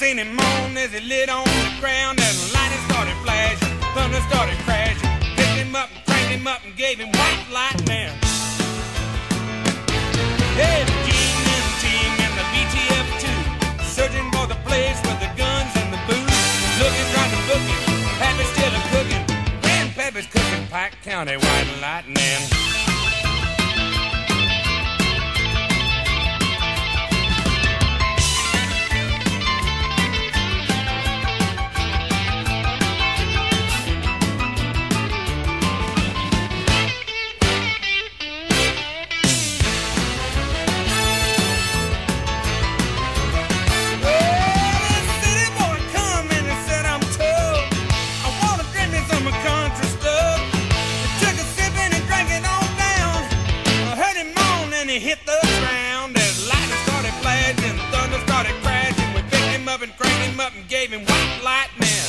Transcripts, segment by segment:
seen him moan as he lit on the ground, and lightning started flashing, thunder started crashing. Picked him up and cranked him up and gave him white lightning. Hey, the G-Men team and the BTF too, searching for the place with the guns and the booze. Looking, trying to book him, Pappy's still a-cooking. Grandpappy's cooking Pike County white lightning. He hit the ground as lightning started flashing, thunder started crashing. We picked him up and cranked him up and gave him white lightning.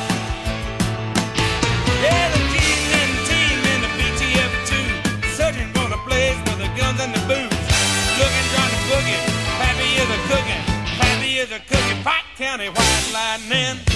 Yeah, the G-Men team and the BTF too, searching for the place with the guns and the booze. Looking, trying to book it, Pappy is a-cooking, Pappy is a-cooking Pike County white lightning.